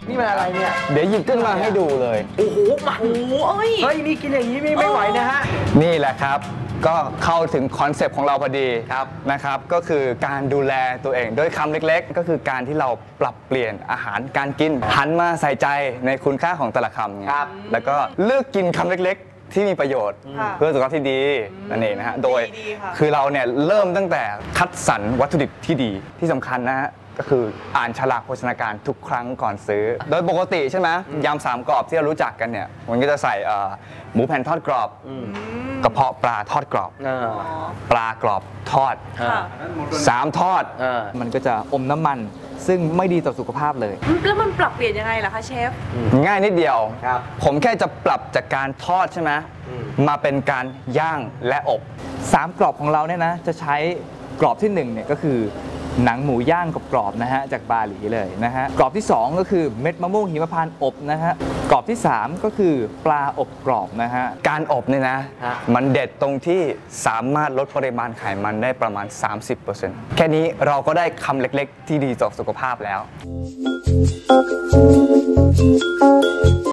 นี่มันอะไรเนี่ยเดี๋ยวหยิบขึ้นมาให้ดูเลยโอ้โหมันเฮ้ยนี่กินอย่างนี้ไม่ไหวนะฮะนี่แหละครับก็เข้าถึงคอนเซปต์ของเราพอดีนะครับก็คือการดูแลตัวเองโดยคำเล็กๆก็คือการที่เราปรับเปลี่ยนอาหารการกินหันมาใส่ใจในคุณค่าของแต่ละคำครับแล้วก็เลือกกินคำเล็กๆที่มีประโยชน์เพื่อสุขภาพที่ดีนั่นเองนะฮะโดยคือเราเนี่ยเริ่มตั้งแต่คัดสรรวัตถุดิบที่ดีที่สำคัญนะฮะก็คืออ่านฉลากโภชนาการทุกครั้งก่อนซื้อโดยปกติใช่ไหมยำ3 กรอบที่เรารู้จักกันเนี่ยมันก็จะใส่หมูแผ่นทอดกรอบกระเพาะปลาทอดกรอบปลากรอบทอด3 ทอดมันก็จะอมน้ำมันซึ่งไม่ดีต่อสุขภาพเลยแล้วมันปรับเปลี่ยนยังไงล่ะคะเชฟง่ายนิดเดียวผมแค่จะปรับจากการทอดใช่ไหมมาเป็นการย่างและอบ3 กรอบของเราเนี่ยนะจะใช้กรอบที่1เนี่ยก็คือหนังหมูย่างกรอบๆนะฮะจากบาหลีเลยนะฮะกรอบที่2ก็คือเม็ดมะม่วงหิมพานต์อบนะฮะกรอบที่3ก็คือปลาอบกรอบนะฮะการอบเนี่ยนะมันเด็ดตรงที่สามารถลดปริมาณไขมันได้ประมาณ 30% แค่นี้เราก็ได้คำเล็กๆที่ดีต่อสุขภาพแล้ว